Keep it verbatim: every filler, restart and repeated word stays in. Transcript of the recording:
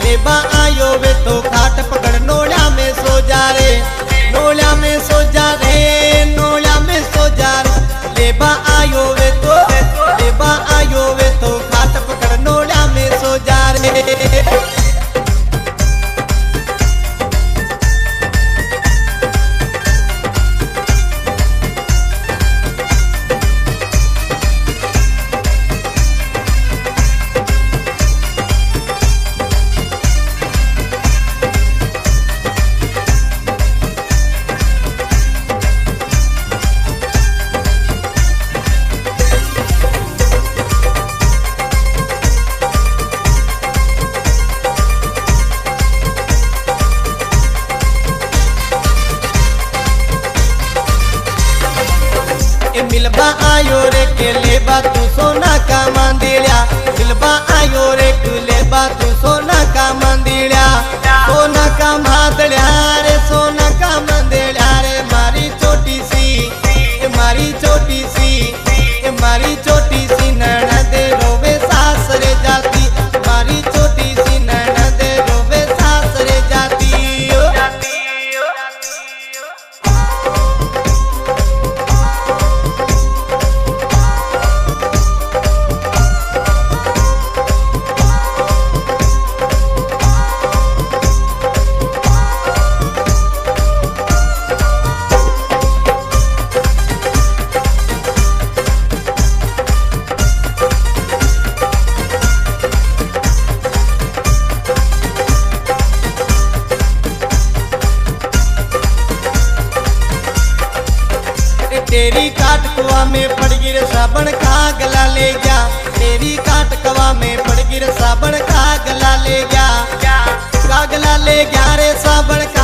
लेबा आयो वे तो खाट पकड़ नोड़ा में सो जा रे, नोड़ा में सो जा रे, नोड़ा में सो जा रे। लेबा आयो वे तो, लेबा आयो वे तो खाट पकड़ नोड़ा में सो जा रे। मिलबा आयो रे के लेबा तू सोना का मंदिरा, मिलबा आयो रे के लेबा तू सोना का मंदिरा, सोना का मादड़ा रे, सोना का मंदिरा रे। मारी छोटी सी, मारी छोटी सी, मारी छोटी सी ननद रोवे सास रे जाती, मारी छोटी सी ननद रोवे सास रे जाती। तेरी काट कुआ में पड़ गिर साबण का गला ले गया, तेरी काट कुआ में पड़ गिर साबण का गला ले गया, का गला ले गया रे साबण।